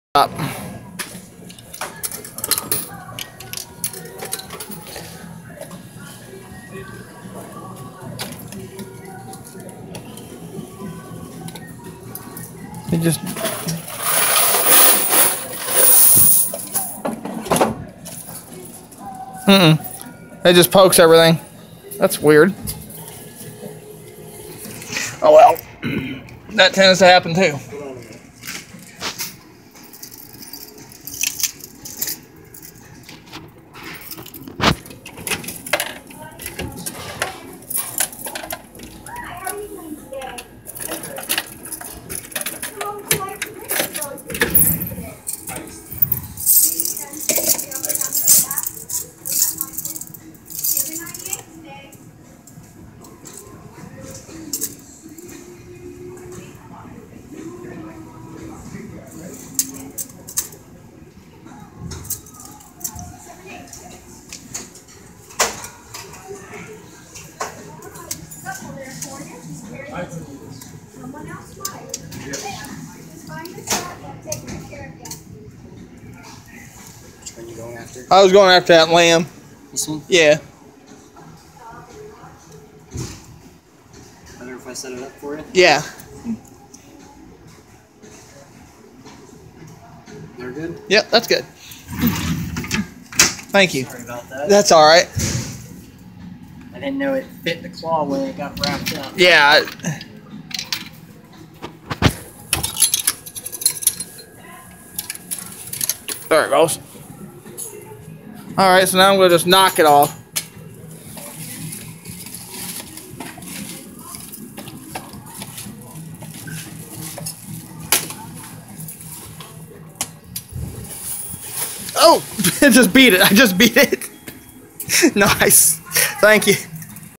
Up. It just it just pokes everything. That's weird. Oh well. That tends to happen too. I was going after that lamb. This one? Yeah. Better if I set it up for you? Yeah. They're good? Yep, that's good. Thank you. Sorry about that. That's alright. I didn't know it fit the claw when it got wrapped up. Yeah. There it goes. Alright, so now I'm going to just knock it off. Oh! I just beat it. I just beat it. Nice. Thank you.